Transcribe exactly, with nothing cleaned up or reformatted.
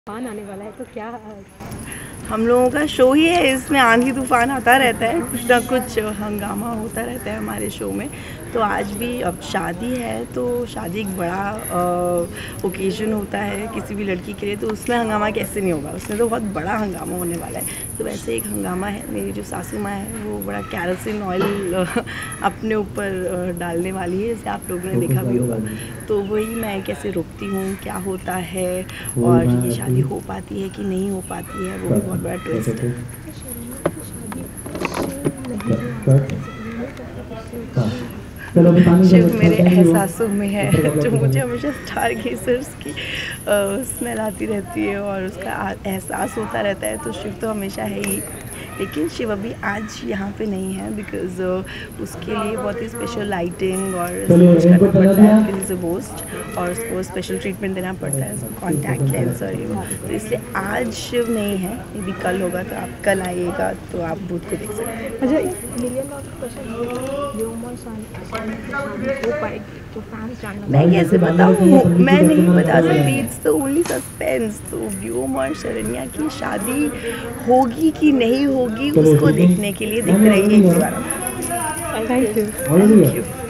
तूफान आने वाला है तो क्या हम लोगों का शो ही है, इसमें आंधी तूफान आता रहता है, कुछ ना कुछ हंगामा होता रहता है हमारे शो में। तो आज भी अब शादी है तो शादी एक बड़ा ओकेजन होता है किसी भी लड़की के लिए, तो उसमें हंगामा कैसे नहीं होगा, उसमें तो बहुत बड़ा हंगामा होने वाला है। तो वैसे एक हंगामा है, मेरी जो सासू माँ है वो बड़ा कैरोसिन ऑयल अपने ऊपर डालने वाली है, जैसे आप लोगों ने देखा भी होगा। तो वही मैं कैसे रुकती हूँ, क्या होता है और ये शादी हो पाती है कि नहीं हो पाती है, वो भी बहुत बड़ा ट्विस्ट है। शिव मेरे एहसासों में है, जो मुझे हमेशा स्टार गेजर्स की स्मेल आती रहती है और उसका एहसास होता रहता है। तो शिव तो हमेशा है ही, लेकिन शिव अभी आज यहाँ पे नहीं है बिकॉज उसके लिए बहुत ही स्पेशल लाइटिंग और सब कुछ करना पड़ता है, बिकॉज इज अ गोस्ट और उसको स्पेशल ट्रीटमेंट देना पड़ता है, सब कॉन्टैक्ट लेंस और ये। तो इसलिए आज शिव नहीं है, ये भी कल होगा, तो आप कल आइएगा तो आप बूथ को देख सकते हैं। अच्छा, मिलियन डॉलर क्वेश्चन व्योम और शारण्या हो पाएगी तो फैंस जानना मैं कैसे बताऊँ, मैं नहीं बता सकती, इट्स द ओनली सस्पेंस। तो व्योम और शरण्या की शादी होगी कि नहीं होगी, उसको देखने के लिए दिख रही है दीवाना। Thank you. Thank you.